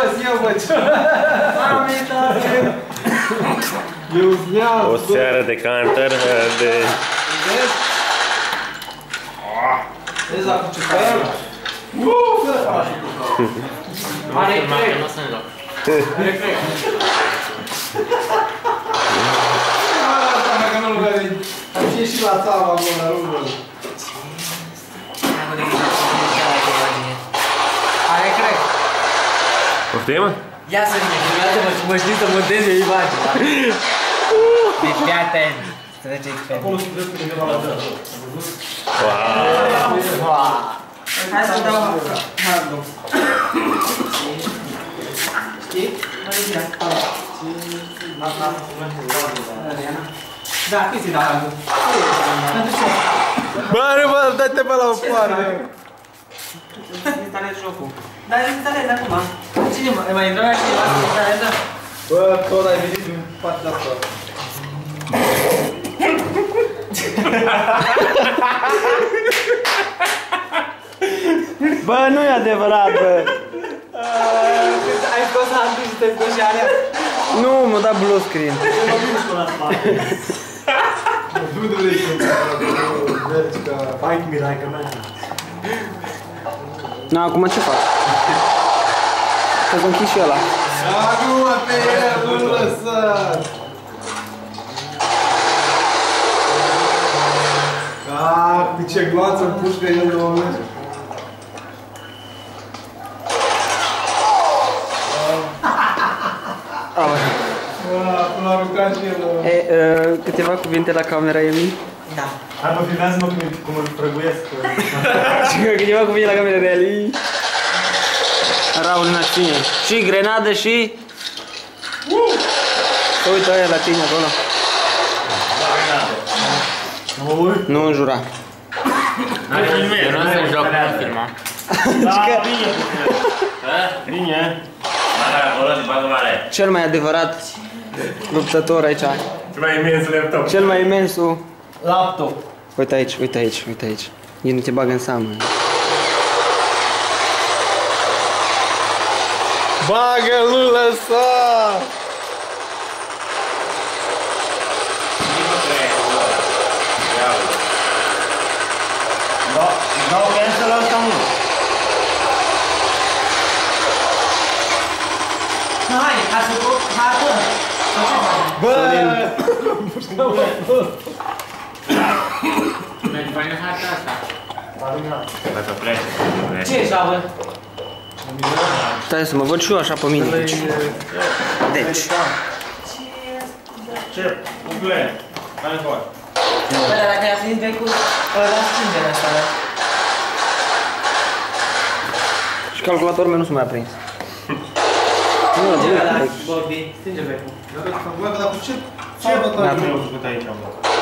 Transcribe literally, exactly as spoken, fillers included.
eu vă ce. Eu sneau. O seară de canter, de... Vezi acum ce faci? Uuu, fără parașutul. Are crec. Are crec. Asta că nu-l vede. Am și ieșit la țava, bă, la rândul. Are crec. Poftim? Ia să vină, filmează-mă și mă știi să montezi eu imagine. Deci fii atent. Treceți pe acolo sunt dreptul undeva la dă. Wow! Hai să dau handul. Știi? Da, cât ți-i dau handul? Bă, nu bă, dă-te pe la o parte! Instalezi jocul. Dar instalezi acum. Cine mai vrea cineva să instaleze? Bă, tot ai venit din partea asta. Bă, nu e adevărat, bă! Ai scos handul și te-ai scos și alea? Nu, m-a dat blue screen. Nu vrei să vezi că... Fight me like a man. Na, acum ce fac? Să-ți închid și ăla. Acum pe el, nu-l lăsați! Aaaa, pe ce gloață împușcă el de moment. Aaaa, până a aruncat și el. E, uh, câteva cuvinte la camera, Emil? Da. Hai mă, filmează-mă cum îl prăguiesc. Câteva cuvinte la camera, Reali. Raul în acțiune. Și grenadă și... Să uită aia la tine acolo. Nu înjura. Eu nu să joc, nu filma. Da, bine! Bine! Cel mai adevărat luptător aici. Cel mai imens laptop. Cel mai imensul. Laptop. Uite aici, uite aici, uite aici. El nu te bagă în seamă. Bagă, nu lăsa! Dau cancel ăsta, mă! Hai, hai să go, hai acum. Bă! Mergi mai în harta asta. Hai să pleci. Ce ești, avă? Stai să mă văd și eu așa pe mine. Deci. Deci. Ce? Ugle! Hai încoa! Bă, dar dacă i-a venit becul, ăla strângere asta, da? Și calculatorul meu nu s-a mai aprins. Nu, Ce nu, ăla, nu. Bobby? Strânge becul. Dar cu ce? Ce bătaie nu l-a făcut aici, mă?